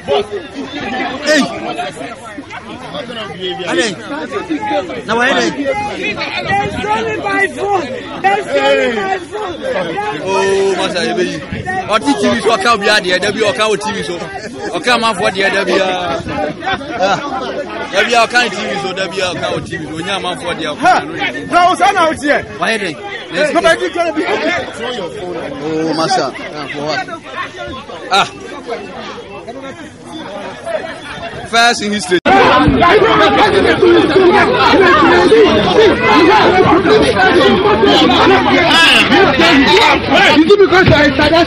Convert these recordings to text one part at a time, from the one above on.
Hey. Now why they? Oh, Master, baby. Or TV so can be there. There be or can TV so. Or can man for there. There be there be or can TV so. There be or can TV so. Nya man for there. Now, son out here. Why they? Nobody gonna be. Oh, Master. For what? Ah. First in history. Is it because I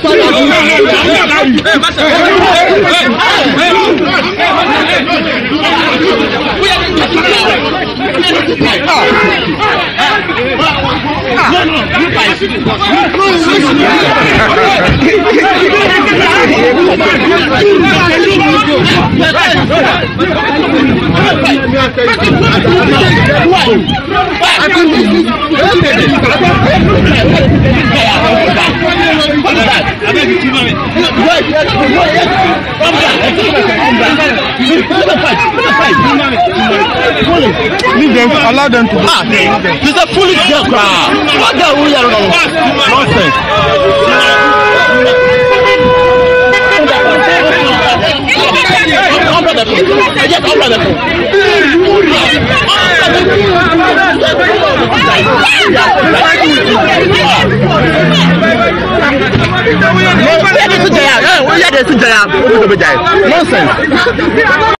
allow them to go. It's a foolish girl. What the hell are you? Nonsense. Nonsense.